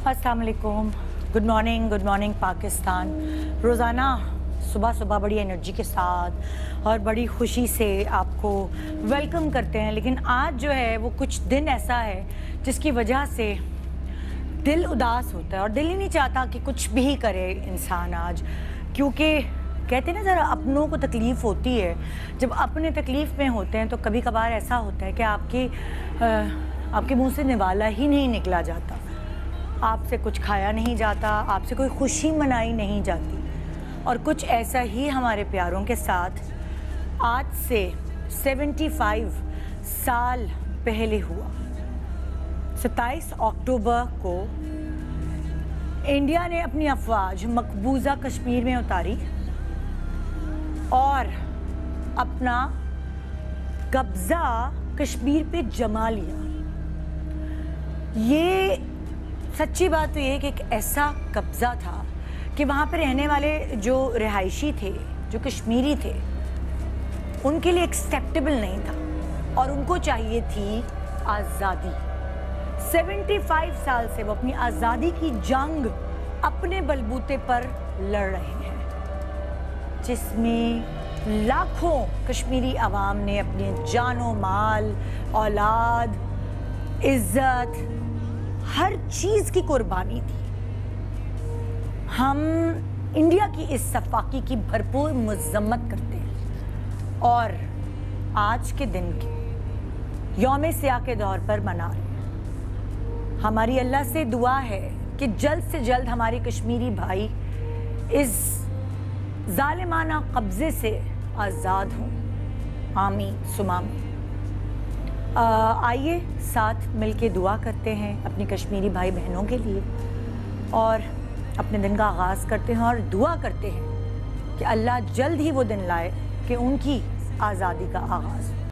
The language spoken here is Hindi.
अस्सलाम वालेकुम, गुड मॉर्निंग पाकिस्तान। रोज़ाना सुबह सुबह बड़ी एनर्जी के साथ और बड़ी खुशी से आपको वेलकम करते हैं, लेकिन आज जो है वो कुछ दिन ऐसा है जिसकी वजह से दिल उदास होता है और दिल ही नहीं चाहता कि कुछ भी करे इंसान आज, क्योंकि कहते हैं ना ज़रा अपनों को तकलीफ़ होती है। जब अपने तकलीफ़ में होते हैं तो कभी कभार ऐसा होता है कि आपके मुंह से निवाला ही नहीं निकला जाता, आपसे कुछ खाया नहीं जाता, आपसे कोई खुशी मनाई नहीं जाती। और कुछ ऐसा ही हमारे प्यारों के साथ आज से 75 साल पहले हुआ। 27 अक्टूबर को इंडिया ने अपनी अफवाज मकबूजा कश्मीर में उतारी और अपना कब्जा कश्मीर पे जमा लिया। ये सच्ची बात तो ये कि एक ऐसा कब्जा था कि वहाँ पे रहने वाले जो रिहायशी थे, जो कश्मीरी थे, उनके लिए एक्सेप्टेबल नहीं था और उनको चाहिए थी आज़ादी। 75 साल से वो अपनी आज़ादी की जंग अपने बलबूते पर लड़ रहे हैं, जिसमें लाखों कश्मीरी अवाम ने अपने जानो माल, औलाद, इज्जत, हर चीज़ की कुर्बानी दी। हम इंडिया की इस सफाकी की भरपूर मज़म्मत करते हैं और आज के दिन के यौम सियाह के दौर पर मना रहे हैं। हमारी अल्लाह से दुआ है कि जल्द से जल्द हमारे कश्मीरी भाई इस जालिमाना कब्जे से आज़ाद हों। आमीन सुमा आमीन। आइए साथ मिलके दुआ करते हैं अपनी कश्मीरी भाई बहनों के लिए और अपने दिन का आगाज़ करते हैं और दुआ करते हैं कि अल्लाह जल्द ही वो दिन लाए कि उनकी आज़ादी का आगाज़ हो।